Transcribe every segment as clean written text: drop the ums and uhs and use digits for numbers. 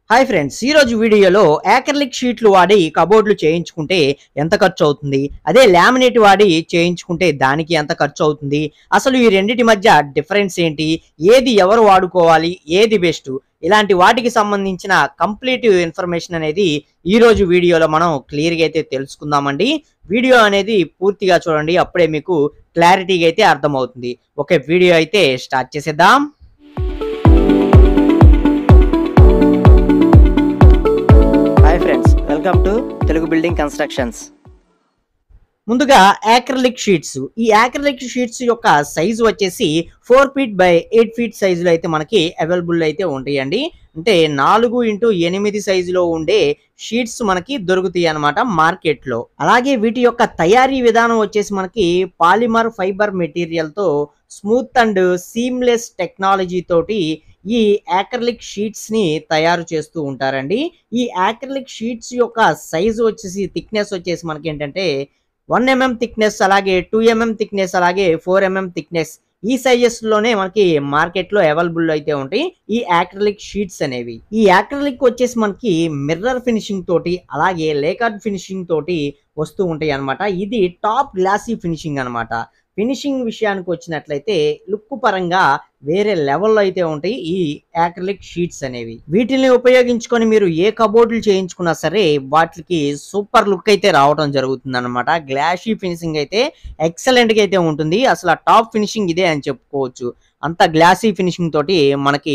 Hi friends, ఈ రోజు వీడియోలో యాక్రిలిక్ షీట్లు వాడి కబోర్డ్లు చేయించుకుంటే ఎంత ఖర్చు అవుతుంది, అదే లామినేట్ వాడి చేయించుకుంటే దానికి ఎంత ఖర్చు అవుతుంది, అసలు ఈ రెండిటి మధ్య డిఫరెన్స్ ఏంటి, ఏది ఎవరు వాడుకోవాలి, ఏది బెస్ట్, ఇలాంటి వాటికి సంబంధించిన కంప్లీట్ ఇన్ఫర్మేషన్ అనేది ఈ రోజు వీడియోలో మనం క్లియర్గా అయితే తెలుసుకుందామండి. వీడియో అనేది పూర్తిగా చూడండి, అప్పుడే మీకు క్లారిటీగా అయితే అర్థమవుతుంది. ఓకే, వీడియో అయితే స్టార్ట్ చేసేద్దాం. Welcome to Telugu building constructions. ముందుగా యాక్రిలిక్ షీట్స్. ఈ యాక్రిలిక్ షీట్స్ యొక్క సైజు వచ్చేసి 4 feet by 8 feet సైజులో అయితే మనకి అవైలబుల్ అయితే ఉంటాయండి. అంటే 4x8 సైజులో ఉండే షీట్స్ మనకి దొరుకుతాయి అన్నమాట మార్కెట్లో. అలాగే వీటి యొక్క తయారీ విధానం వచ్చేసి మనకి పాలిమర్ ఫైబర్ మెటీరియల్తో స్మూత్ అండ్ సీమ్లెస్ టెక్నాలజీ తోటి ఈ యాక్రిలిక్ షీట్స్ ని తయారు చేస్తూ ఉంటారండి. ఈ యాక్రిలిక్ షీట్స్ యొక్క సైజు వచ్చేసి థిక్నెస్ వచ్చేసి మనకి ఏంటంటే 1 mm థిక్నెస్, అలాగే 2 mm థిక్నెస్, అలాగే 4 mm థిక్నెస్, ఈ సైజెస్ లోనే మనకి మార్కెట్ లో అవైలబుల్ అయితే ఉంటాయి ఈ యాక్రిలిక్ షీట్స్ అనేవి. ఈ యాక్రిలిక్ వచ్చేసి మనకి మిర్రర్ ఫినిషింగ్ తోటి అలాగే లేకర్డ్ ఫినిషింగ్ తోటి వస్తూ ఉంటాయి అన్నమాట. ఇది టాప్ గ్లాసీ ఫినిషింగ్ అన్నమాట. ఫినిషింగ్ విషయానికి వచ్చినట్లయితే లుక్ పరంగా వేరే లెవెల్లో అయితే ఉంటాయి ఈ యాక్రిలిక్ షీట్స్ అనేవి. వీటిని ఉపయోగించుకొని మీరు ఏ కబోర్డులు చేయించుకున్నా సరే వాటికి సూపర్ లుక్ అయితే రావడం జరుగుతుంది అనమాట. గ్లాసీ ఫినిషింగ్ అయితే ఎక్సలెంట్ గా అయితే ఉంటుంది. అసలు టాప్ ఫినిషింగ్ ఇదే అని చెప్పుకోవచ్చు. అంత గ్లాసీ ఫినిషింగ్ తోటి మనకి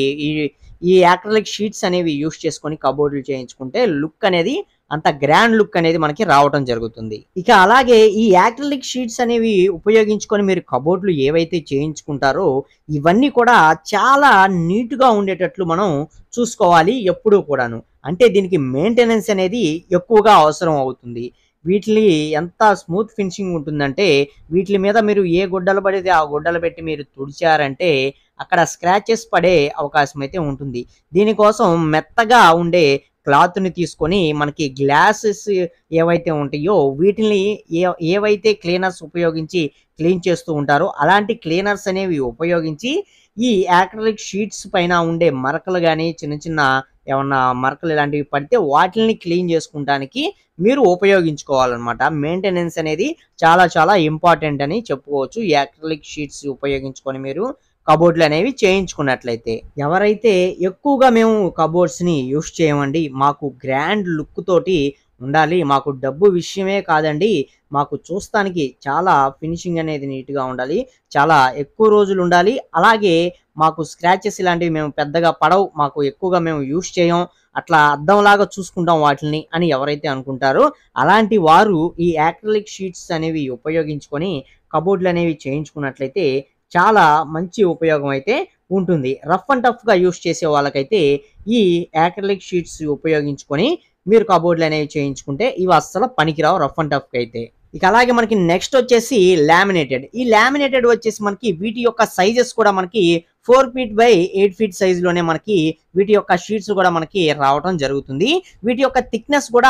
ఈ యాక్రిలిక్ షీట్స్ అనేవి యూస్ చేసుకొని కబోర్డులు చేయించుకుంటే లుక్ అనేది అంత గ్రాండ్ లుక్ అనేది మనకి రావడం జరుగుతుంది. ఇక అలాగే ఈ యాక్రిలిక్ షీట్స్ అనేవి ఉపయోగించుకొని మీరు కబోర్డులు ఏవైతే చేయించుకుంటారో ఇవన్నీ కూడా చాలా నీట్ గా ఉండేటట్లు మనం చూసుకోవాలి ఎప్పుడూ కూడాను. అంటే దీనికి మెయింటెనెన్స్ అనేది ఎక్కువగా అవసరం అవుతుంది. వీటిని ఎంత స్మూత్ ఫినిషింగ్ ఉంటుందంటే వీటి మీద మీరు ఏ గుడ్డలు పడితే ఆ గుడ్డలు పెట్టి మీరు తుడిచారంటే అక్కడ స్క్రాచెస్ పడే అవకాశం అయితే ఉంటుంది. దీనికోసం మెత్తగా ఉండే క్లాత్ ని తీసుకొని మనకి గ్లాసెస్ ఏవైతే ఉంటాయో వీటిని ఏవైతే క్లీనర్స్ ఉపయోగించి క్లీన్ చేస్తూ ఉంటారో అలాంటి క్లీనర్స్ అనేవి ఉపయోగించి ఈ యాక్రిలిక్ షీట్స్ పైన ఉండే మరకలు కానీ చిన్న చిన్న ఏమన్నా మరకలు ఇలాంటివి పడితే వాటిని క్లీన్ చేసుకుంటానికి మీరు ఉపయోగించుకోవాలన్నమాట. మెయింటెనెన్స్ అనేది చాలా చాలా ఇంపార్టెంట్ అని చెప్పుకోవచ్చు. ఈ యాక్రిలిక్ షీట్స్ ఉపయోగించుకొని మీరు కబోర్డ్లు అనేవి చేయించుకున్నట్లయితే. ఎవరైతే ఎక్కువగా మేము కబోర్డ్స్ ని యూస్ చేయమండి, మాకు గ్రాండ్ లుక్ తోటి ఉండాలి, మాకు డబ్బు విషయమే కాదండి, మాకు చూస్తానికి చాలా ఫినిషింగ్ అనేది నీట్గా ఉండాలి, చాలా ఎక్కువ రోజులు ఉండాలి, అలాగే మాకు స్క్రాచెస్ ఇలాంటివి మేము పెద్దగా పడవు, మాకు ఎక్కువగా మేము యూస్ చేయం, అట్లా అద్దంలాగా చూసుకుంటాం వాటిని అని ఎవరైతే అనుకుంటారో అలాంటి వారు ఈ యాక్రిలిక్ షీట్స్ అనేవి ఉపయోగించుకొని కబోర్డ్లు అనేవి చేయించుకున్నట్లయితే చాలా మంచి ఉపయోగం అయితే ఉంటుంది. రఫ్ అండ్ టఫ్ గా యూస్ చేసే వాళ్ళకైతే ఈ యాక్రిలిక్ షీట్స్ ఉపయోగించుకొని మీరు కబోర్డ్లు అనేవి చేయించుకుంటే ఇవి అస్సలు పనికిరావు రఫ్ అండ్ టఫ్ కి అయితే. ఇక అలాగే మనకి నెక్స్ట్ వచ్చేసి లామినేటెడ్. ఈ లామినేటెడ్ వచ్చేసి మనకి వీటి యొక్క సైజెస్ కూడా మనకి 4 feet by 8 feet సైజులోనే మనకి వీటి యొక్క షీట్స్ కూడా మనకి రావడం జరుగుతుంది. వీటి యొక్క థిక్నెస్ కూడా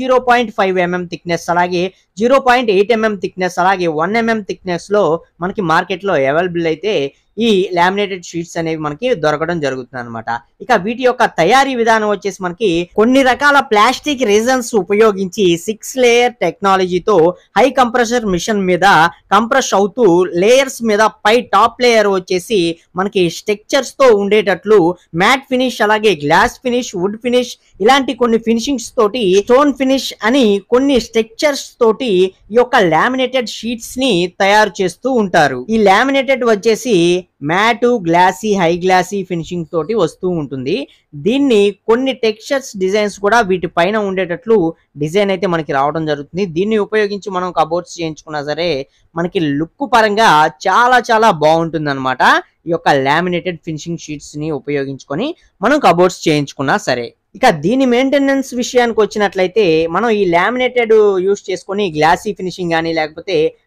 0.5 mm థిక్నెస్, అలాగే 0.8 mm థిక్నెస్, అలాగే 1 mm థిక్నెస్ లో మనకి మార్కెట్లో అవైలబుల్ అయితే ఈ లామినేటెడ్ షీట్స్ అనేవి మనకి దొరకడం జరుగుతుంది అనమాట. ఇక వీటి యొక్క తయారీ విధానం వచ్చేసి మనకి కొన్ని రకాల ప్లాస్టిక్ రీజన్స్ ఉపయోగించి 6 layer టెక్నాలజీతో హై కంప్రెషర్ మిషన్ మీద కంప్రెస్ అవుతూ లేయర్స్ మీద పై టాప్ లేయర్ వచ్చేసి మనకి స్ట్రక్చర్స్ తో ఉండేటట్లు మ్యాట్ ఫినిష్, అలాగే గ్లాస్ ఫినిష్, వుడ్ ఫినిష్, ఇలాంటి కొన్ని ఫినిషింగ్స్ తోటి స్టోన్ ఫినిష్ అని కొన్ని స్ట్రక్చర్స్ తోటి ఈ యొక్క లామినేటెడ్ షీట్స్ ని తయారు చేస్తూ ఉంటారు. ఈ లామినేటెడ్ వచ్చేసి matt, glossy, high glossy finishing తోటి వస్తూ ఉంటుంది. దీన్ని కొన్ని టెక్స్చర్స్ డిజైన్స్ కూడా వీటి పైన ఉండేటట్లు డిజైన్ అయితే మనకి రావడం జరుగుతుంది. దీన్ని ఉపయోగించి మనం కబోర్డ్స్ చేయించుకున్నా సరే మనకి లుక్ పరంగా చాలా చాలా బాగుంటుంది అనమాట. ఈ యొక్క లామినేటెడ్ ఫినిషింగ్ షీట్స్ ని ఉపయోగించుకొని మనం కబోర్డ్స్ చేయించుకున్నా సరే. ఇక దీని మెయింటెనెన్స్ విషయానికి వచ్చినట్లయితే మనం ఈ లామినేటెడ్ యూస్ చేసుకొని గ్లాసీ ఫినిషింగ్ కానీ లేకపోతే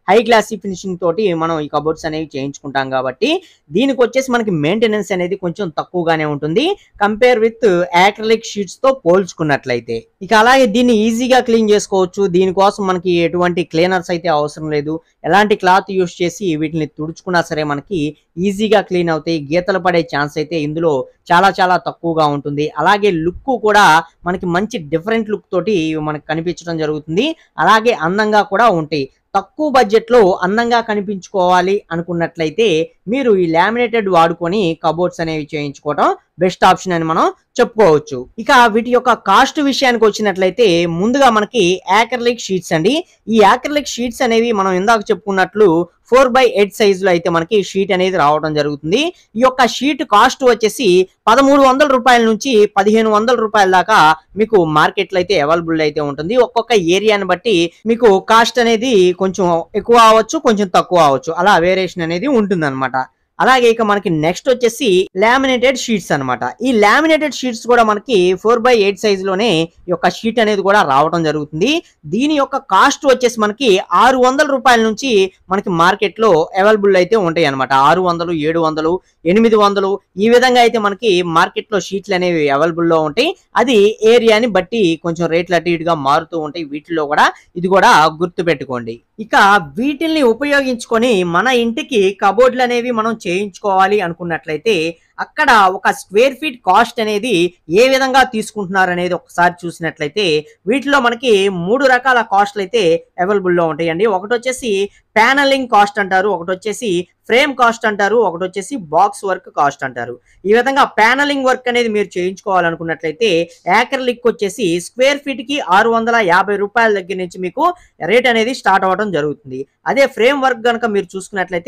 హై క్లాసీ ఫినిషింగ్ తోటి మనం ఈ కబోర్డ్స్ అనేవి చేయించుకుంటాం కాబట్టి దీనికి వచ్చేసి మనకి మెయింటెనెన్స్ అనేది కొంచెం తక్కువగానే ఉంటుంది కంపేర్ విత్ యాక్రిలిక్ షీట్స్ తో పోల్చుకున్నట్లయితే. ఇక అలాగే దీన్ని ఈజీగా క్లీన్ చేసుకోవచ్చు. దీనికోసం మనకి ఎటువంటి క్లీనర్స్ అయితే అవసరం లేదు. ఎలాంటి క్లాత్ యూస్ చేసి వీటిని తుడుచుకున్నా సరే మనకి ఈజీగా క్లీన్ అవుతాయి. గీతలు పడే ఛాన్స్ అయితే ఇందులో చాలా చాలా తక్కువగా ఉంటుంది. అలాగే లుక్ కూడా మనకి మంచి డిఫరెంట్ లుక్ తోటి మనకి కనిపించడం జరుగుతుంది. అలాగే అందంగా కూడా ఉంటాయి. తక్కువ బడ్జెట్ లో అందంగా కనిపించుకోవాలి అనుకున్నట్లయితే మీరు ఈ లామినేటెడ్ వాడుకొని కబోర్డ్స్ అనేవి చేయించుకోవడం బెస్ట్ ఆప్షన్ అని మనం చెప్పుకోవచ్చు. ఇక వీటి యొక్క కాస్ట్ విషయానికి వచ్చినట్లయితే ముందుగా మనకి యాక్రిలిక్ షీట్స్ అండి. ఈ యాక్రిలిక్ షీట్స్ అనేవి మనం ఇందాక చెప్పుకున్నట్లు 4x8 సైజులో అయితే మనకి షీట్ అనేది రావడం జరుగుతుంది. ఈ యొక్క షీట్ కాస్ట్ వచ్చేసి 1300 రూపాయల నుంచి 1500 రూపాయల దాకా మీకు మార్కెట్లో అయితే అవైలబుల్ అయితే ఉంటుంది. ఒక్కొక్క ఏరియాని బట్టి మీకు కాస్ట్ అనేది కొంచెం ఎక్కువ అవ్వచ్చు, కొంచెం తక్కువ అవ్వచ్చు, అలా వేరియేషన్ అనేది ఉంటుంది అనమాట. అలాగే ఇక మనకి నెక్స్ట్ వచ్చేసి లామినేటెడ్ షీట్స్ అనమాట. ఈ లామినేటెడ్ షీట్స్ కూడా మనకి 4x8 సైజులోనే ఈ యొక్క షీట్ అనేది కూడా రావడం జరుగుతుంది. దీని యొక్క కాస్ట్ వచ్చేసి మనకి 600 రూపాయల నుంచి మనకి మార్కెట్ లో అవైలబుల్ అయితే ఉంటాయి అనమాట. 600, 700, 800 ఈ విధంగా అయితే మనకి మార్కెట్ లో షీట్లు అనేవి అవైలబుల్ లో ఉంటాయి. అది ఏరియాని బట్టి కొంచెం రేట్లు అటు ఇటుగా మారుతూ ఉంటాయి. వీటిలో కూడా ఇది కూడా గుర్తు పెట్టుకోండి. ఇక వీటిల్ని ఉపయోగించుకొని మన ఇంటికి కబోర్డ్లు అనేవి మనం చేయించుకోవాలి అనుకున్నట్లయితే అక్కడ ఒక స్క్వేర్ ఫీట్ కాస్ట్ అనేది ఏ విధంగా తీసుకుంటున్నారు అనేది ఒకసారి చూసినట్లయితే వీటిలో మనకి 3 రకాల కాస్ట్లు అయితే అవైలబుల్ లో ఉంటాయండి. ఒకటి వచ్చేసి ప్యానలింగ్ కాస్ట్ అంటారు, ఒకటి వచ్చేసి ఫ్రేమ్ కాస్ట్ అంటారు, ఒకటి వచ్చేసి బాక్స్ వర్క్ కాస్ట్ అంటారు. ఈ విధంగా ప్యానలింగ్ వర్క్ అనేది మీరు చేయించుకోవాలనుకున్నట్లయితే యాక్రిలిక్ వచ్చేసి స్క్వేర్ ఫీట్ కి 650 రూపాయల దగ్గర నుంచి మీకు రేట్ అనేది స్టార్ట్ అవ్వడం జరుగుతుంది. అదే ఫ్రేమ్ వర్క్ కనుక మీరు చూసుకున్నట్లయితే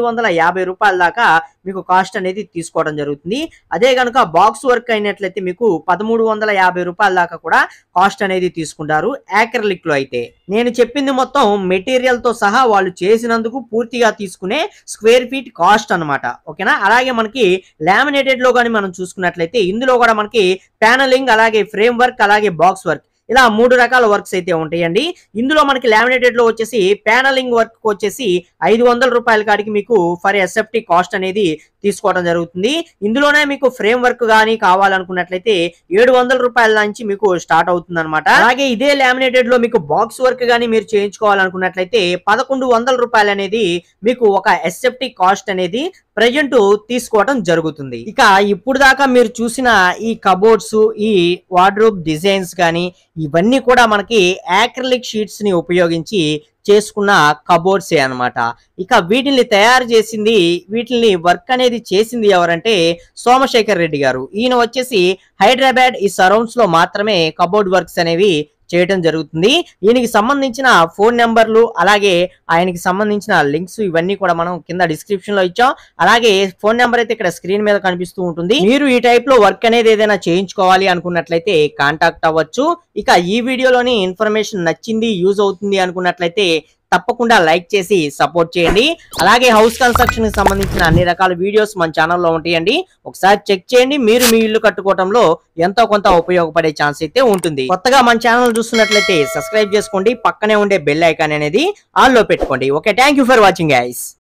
850 రూపాయల దాకా మీకు కాస్ట్ అనేది తీసుకోవడం జరుగుతుంది. అదే కనుక బాక్స్ వర్క్ అయినట్లయితే మీకు 1350 రూపాయల దాకా కూడా కాస్ట్ అనేది తీసుకుంటారు యాక్రిలిక్ లో అయితే. నేను చెప్పింది మొత్తం మెటీరియల్ తో సహా వాళ్ళు చేసినందుకు పూర్తిగా తీసుకునే స్క్వేర్ ఫీట్ కాస్ట్ అనమాట. ఓకేనా. అలాగే మనకి లామినేటెడ్ లో కానీ మనం చూసుకున్నట్లయితే ఇందులో కూడా మనకి ప్యానలింగ్, అలాగే ఫ్రేమ్ వర్క్, అలాగే బాక్స్ వర్క్ ఇలా 3 రకాల వర్క్స్ అయితే ఉంటాయండి. ఇందులో మనకి లామినేటెడ్ లో వచ్చేసి ప్యానలింగ్ వర్క్ వచ్చేసి 500 రూపాయల కాడికి మీకు ఫర్ ఎస్ఎఫ్టీ కాస్ట్ అనేది తీసుకోవడం జరుగుతుంది. ఇందులోనే మీకు ఫ్రేమ్ వర్క్ కానీ కావాలనుకున్నట్లయితే 700 రూపాయల నుంచి మీకు స్టార్ట్ అవుతుంది అనమాట. అలాగే ఇదే లామినేటెడ్ లో మీకు బాక్స్ వర్క్ కానీ మీరు చేయించుకోవాలనుకున్నట్లయితే 1100 రూపాయలు అనేది మీకు ఒక ఎస్ఎఫ్టీ కాస్ట్ అనేది ప్రజెంట్ తీసుకోవడం జరుగుతుంది. ఇక ఇప్పుడు దాకా మీరు చూసిన ఈ కబోర్డ్స్, ఈ వార్డ్రోబ్ డిజైన్స్ కానీ ఇవన్నీ కూడా మనకి యాక్రిలిక్ షీట్స్ ని ఉపయోగించి చేసుకున్న కబోర్డ్సే అనమాట. ఇక వీటిని తయారు చేసింది, వీటిని వర్క్ అనేది చేసింది ఎవరంటే సోమశేఖర్ రెడ్డి గారు. ఈయన వచ్చేసి హైదరాబాద్ ఈ సరౌండ్స్ లో మాత్రమే కబోర్డ్ వర్క్స్ అనేవి చేయడం జరుగుతుంది. దీనికి సంబంధించిన ఫోన్ నెంబర్లు, అలాగే ఆయనకి సంబంధించిన లింక్స్ ఇవన్నీ కూడా మనం కింద డిస్క్రిప్షన్ లో ఇచ్చాం. అలాగే ఫోన్ నెంబర్ అయితే ఇక్కడ స్క్రీన్ మీద కనిపిస్తూ ఉంటుంది. మీరు ఈ టైప్ లో వర్క్ అనేది ఏదైనా చేయించుకోవాలి అనుకున్నట్లయితే కాంటాక్ట్ అవ్వచ్చు. ఇక ఈ వీడియోలోని ఇన్ఫర్మేషన్ నచ్చింది, యూజ్ అవుతుంది అనుకున్నట్లయితే తప్పకుండా లైక్ చేసి సపోర్ట్ చేయండి. అలాగే హౌస్ కన్స్ట్రక్షన్ కి సంబంధించిన అన్ని రకాల వీడియోస్ మన ఛానల్లో ఉంటాయండి. ఒకసారి చెక్ చేయండి. మీరు మీ ఇల్లు కట్టుకోవడంలో ఎంతో కొంత ఉపయోగపడే ఛాన్స్ అయితే ఉంటుంది. కొత్తగా మన ఛానల్ చూస్తున్నట్లయితే సబ్స్క్రైబ్ చేసుకోండి. పక్కనే ఉండే బెల్ ఐకాన్ అనేది ఆన్ లో పెట్టుకోండి. Okay, thank you for watching guys.